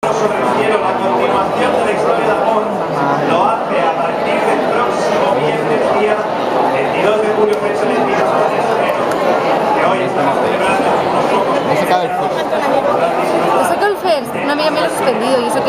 sobre el cielo, la continuación de la historia de amor, lo hace a partir del próximo viernes día 22 de julio, fecha elegida para el estreno, que hoy estamos celebrando unos pocos. He sacado el first. He sacado el first. Una amiga me lo ha suspendido y eso